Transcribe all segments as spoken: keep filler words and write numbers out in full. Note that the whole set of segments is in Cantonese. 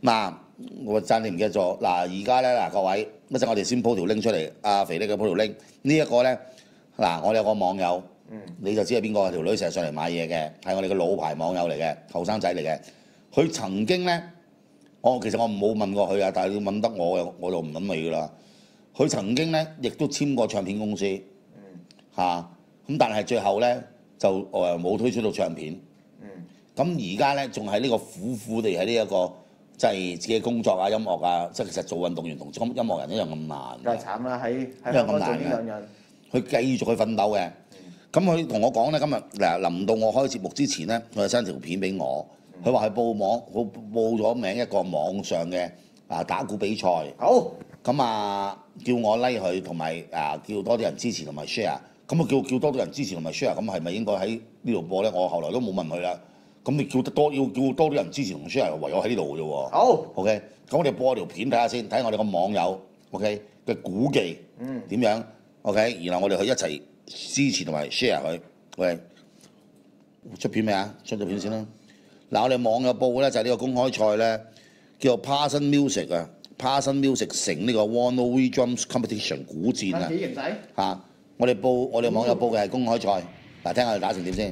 嗱，我爭啲唔記得咗。嗱，而家咧嗱，各位，一陣我哋先鋪條 link 出嚟，阿肥呢嘅鋪條 link。呢一個咧，嗱，我哋有個網友， 嗯， 你就知係邊個？條女成日上嚟買嘢嘅，係我哋嘅老牌網友嚟嘅，後生仔嚟嘅。佢曾經咧，我其實我冇問過佢啊，但係你問得我，我就唔諗你噶啦。佢曾經咧，亦都簽過唱片公司， 嗯， 嚇、啊，咁但係最後咧就誒冇推出到唱片。 嗯， 咁而家咧仲係呢個苦苦地喺呢一個即係自己工作啊、音樂啊，即係其實做運動員同音樂人一樣咁難。 梗係慘啦，喺喺香港做呢兩樣。 佢繼續去奮鬥嘅。咁佢同我講咧，今日嗱臨到我開節目之前咧，佢就 send 條片俾我。佢話佢報網，佢報咗名一個網上嘅啊打鼓比賽。 好。 咁啊，叫我 like 佢，同埋啊叫多啲人支持同埋 share。咁啊叫叫多啲人支持同埋 share，咁係咪應該喺呢度播咧？我後來都冇問佢啦。咁你叫得多要叫多啲人支持同 share，唯有喺呢度嘅啫喎。 好。 OK，咁我哋播條片睇下先，睇下我哋個網友 OK 嘅鼓技嗯點樣 OK，然後我哋去一齊支持同埋 share 佢。喂，出片未啊？出咗片先啦。嗱，我哋網友報咧就係呢個公開賽咧，叫做 Parson Music 啊 ，Parson Music 成呢個 Warnowy Drums Competition 鼓戰啊。 幾型仔？ 嚇！我哋報我哋網友報嘅係公開賽，嗱聽下佢打成點先。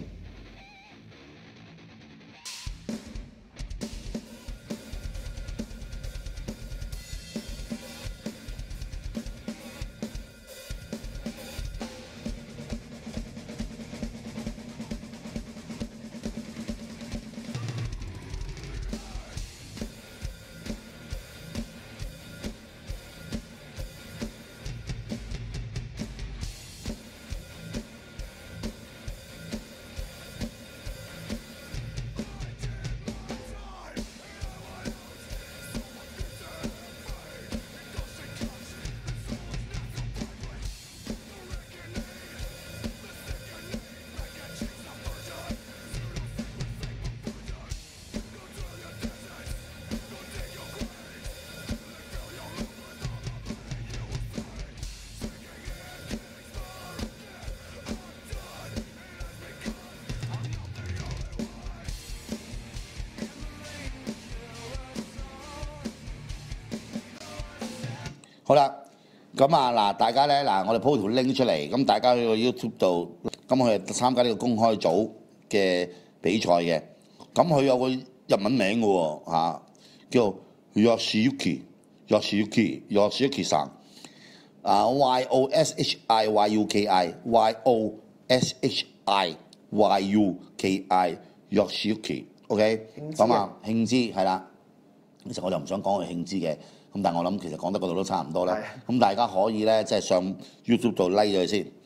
好啦，咁啊嗱，大家咧嗱，我哋鋪條 link 出嚟，咁大家去個 YouTube 度，咁佢係參加呢個公開組嘅比賽嘅，咁佢有個日文名嘅喎嚇，叫 Yoshiyuki Yoshiyuki Yoshiyuki さん啊 Y O S H I Y U K I Y O S H I Y U K I Yoshiyuki，OK， 咁啊慶之係啦，其實我就唔想講佢慶之嘅。咁但係我諗其實講得嗰度都差唔多啦，咁大家可以咧即係上 YouTube 度 like 咗佢先。